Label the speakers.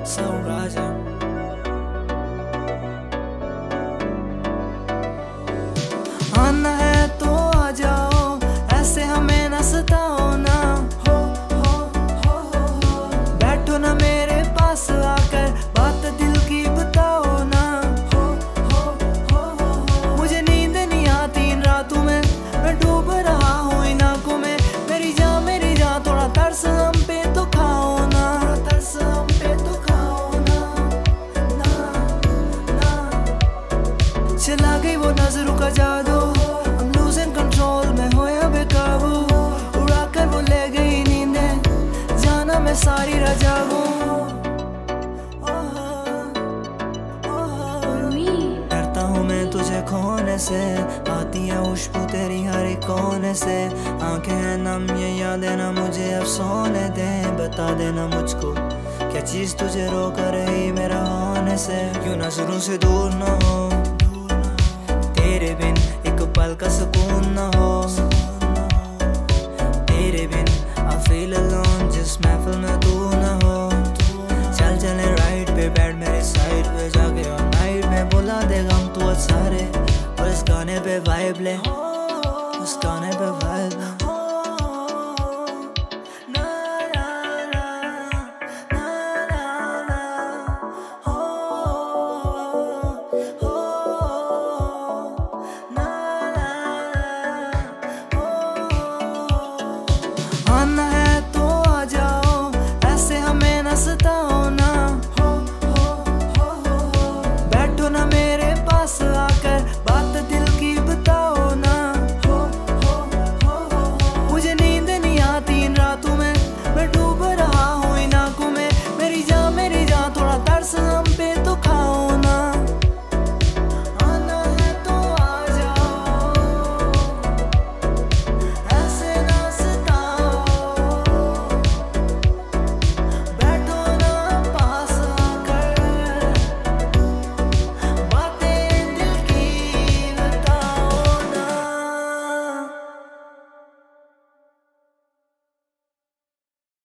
Speaker 1: Sauraja. आना है तो आ जाओ, ऐसे हमें न सताओ ना। बैठो ना मेरे पास आकर, बात दिल की बताओ ना। मुझे नींद नहीं आती इन रातों में, मैं डूब रहा हूँ इन आंखों में। मेरी जान थोड़ा तरस हम पे तो खाओ ना, तरस हम पे तो खाओ ना, ना, ना। चला गई वो नजरों का जादू, I'm losing control, मैं होया बेकाबू। उड़ा कर वो ले गई नींदें, जाना मैं सारी रजागू। डरता हूँ मैं तुझे खोने से, आती है खुशबू तेरी हर एक कोने से। आंखें हैं नम, ये यादें ना मुझे अब सोने दे। बता देना मुझको क्या चीज तुझे रोक रही मेरा होने से। क्यों नजरों से दूर न हो, तेरे बिन एक पल का सुकून न हो। तेरे बिन I feel alone, जिस महफिल में तू न हो। चल चले राइड पे, बैठ मेरे साइड पे जाके और नाइट में बुला दे गम तू सारे। और इस गाने पे वाइब ले, उस गाने पे वाइब।